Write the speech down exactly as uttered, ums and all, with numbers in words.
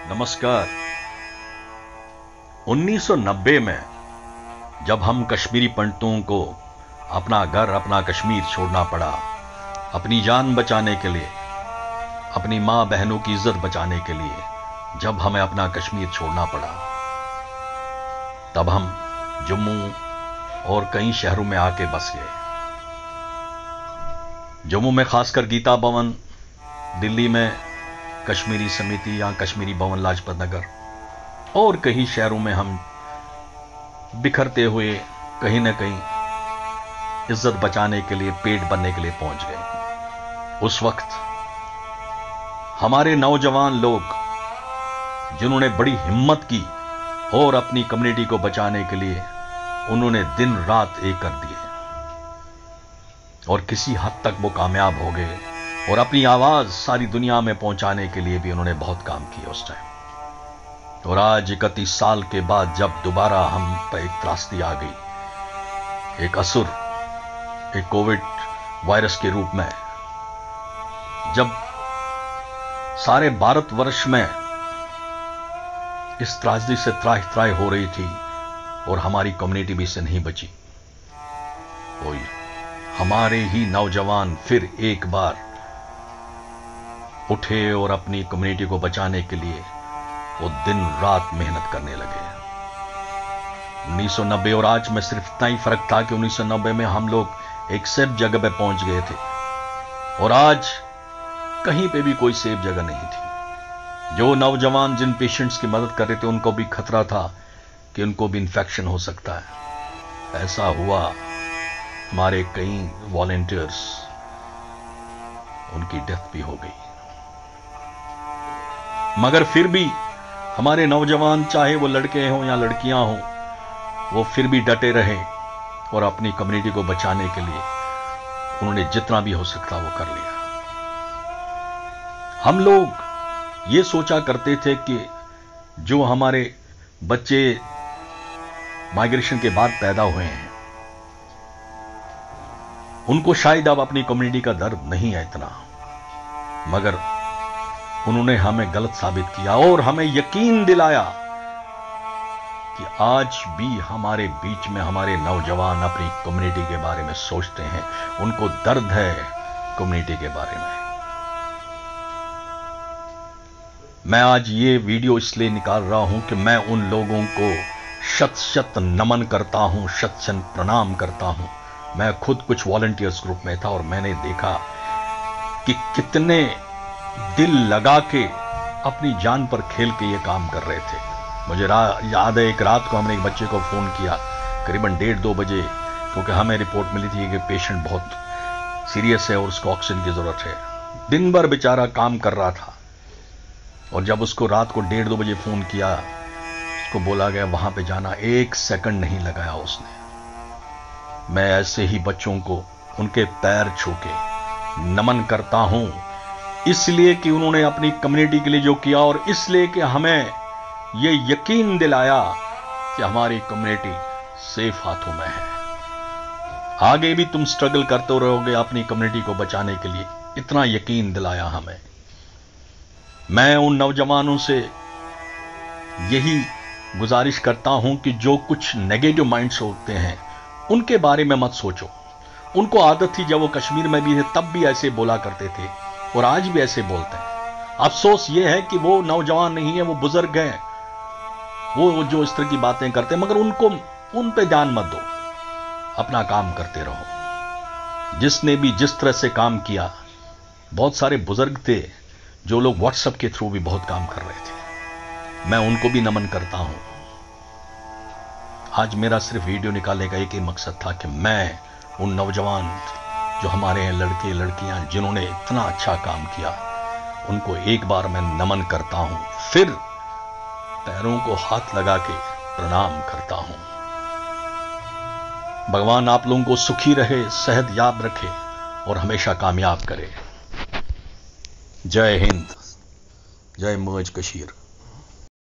नमस्कार। उन्नीस सौ नब्बे में जब हम कश्मीरी पंडितों को अपना घर, अपना कश्मीर छोड़ना पड़ा, अपनी जान बचाने के लिए, अपनी मां बहनों की इज्जत बचाने के लिए, जब हमें अपना कश्मीर छोड़ना पड़ा, तब हम जम्मू और कई शहरों में आके बस गए। जम्मू में खासकर गीता भवन, दिल्ली में कश्मीरी समिति या कश्मीरी भवन लाजपत नगर, और कई शहरों में हम बिखरते हुए कहीं ना कहीं इज्जत बचाने के लिए, पेट भरने के लिए पहुंच गए। उस वक्त हमारे नौजवान लोग जिन्होंने बड़ी हिम्मत की और अपनी कम्युनिटी को बचाने के लिए उन्होंने दिन रात एक कर दिए और किसी हद तक वो कामयाब हो गए और अपनी आवाज सारी दुनिया में पहुंचाने के लिए भी उन्होंने बहुत काम किया उस टाइम। और आज इकतीस साल के बाद जब दोबारा हम पर एक त्रासदी आ गई, एक असुर, एक कोविड वायरस के रूप में, जब सारे भारतवर्ष में इस त्रासदी से त्राहि त्राहि हो रही थी और हमारी कम्युनिटी भी इससे नहीं बची, तो हमारे ही नौजवान फिर एक बार उठे और अपनी कम्युनिटी को बचाने के लिए वो दिन रात मेहनत करने लगे। उन्नीस सौ नब्बे और आज में सिर्फ इतना ही फर्क था कि उन्नीस सौ नब्बे में हम लोग एक सेफ जगह पे पहुंच गए थे और आज कहीं पे भी कोई सेफ जगह नहीं थी। जो नौजवान जिन पेशेंट्स की मदद कर रहे थे उनको भी खतरा था कि उनको भी इंफेक्शन हो सकता है। ऐसा हुआ, हमारे कई वॉलंटियर्स, उनकी डेथ भी हो गई। मगर फिर भी हमारे नौजवान, चाहे वो लड़के हों या लड़कियां हों, वो फिर भी डटे रहे और अपनी कम्युनिटी को बचाने के लिए उन्होंने जितना भी हो सकता वो कर लिया। हम लोग ये सोचा करते थे कि जो हमारे बच्चे माइग्रेशन के बाद पैदा हुए हैं उनको शायद अब अपनी कम्युनिटी का दर्द नहीं है इतना, मगर उन्होंने हमें गलत साबित किया और हमें यकीन दिलाया कि आज भी हमारे बीच में हमारे नौजवान अपनी कम्युनिटी के बारे में सोचते हैं, उनको दर्द है कम्युनिटी के बारे में। मैं आज ये वीडियो इसलिए निकाल रहा हूं कि मैं उन लोगों को शत शत नमन करता हूं, शत शत प्रणाम करता हूं। मैं खुद कुछ वॉलंटियर्स ग्रुप में था और मैंने देखा कि कितने दिल लगा के अपनी जान पर खेल के ये काम कर रहे थे। मुझे याद है, एक रात को हमने एक बच्चे को फोन किया करीबन डेढ़ दो बजे, क्योंकि हमें रिपोर्ट मिली थी कि पेशेंट बहुत सीरियस है और उसको ऑक्सीजन की जरूरत है। दिन भर बेचारा काम कर रहा था और जब उसको रात को डेढ़ दो बजे फोन किया, उसको बोला गया वहां पे जाना, एक सेकंड नहीं लगाया उसने। मैं ऐसे ही बच्चों को उनके पैर छू के नमन करता हूं, इसलिए कि उन्होंने अपनी कम्युनिटी के लिए जो किया और इसलिए कि हमें यह यकीन दिलाया कि हमारी कम्युनिटी सेफ हाथों में है। आगे भी तुम स्ट्रगल करते रहोगे अपनी कम्युनिटी को बचाने के लिए, इतना यकीन दिलाया हमें। मैं उन नौजवानों से यही गुजारिश करता हूं कि जो कुछ नेगेटिव माइंड्स होते हैं उनके बारे में मत सोचो। उनको आदत थी, जब वो कश्मीर में भी थे तब भी ऐसे बोला करते थे और आज भी ऐसे बोलते हैं। अफसोस ये है कि वो नौजवान नहीं है, वो बुजुर्ग हैं, वो जो इस तरह की बातें करते हैं, मगर उनको उन पे ध्यान मत दो, अपना काम करते रहो। जिसने भी जिस तरह से काम किया, बहुत सारे बुजुर्ग थे जो लोग व्हाट्सएप के थ्रू भी बहुत काम कर रहे थे, मैं उनको भी नमन करता हूं। आज मेरा सिर्फ वीडियो निकालने का एक ही मकसद था कि मैं उन नौजवान जो हमारे हैं, लड़के लड़कियां जिन्होंने इतना अच्छा काम किया, उनको एक बार मैं नमन करता हूं, फिर पैरों को हाथ लगा के प्रणाम करता हूं। भगवान आप लोगों को सुखी रहे, सेहत याब रखे और हमेशा कामयाब करे। जय हिंद, जय मौज कशीर।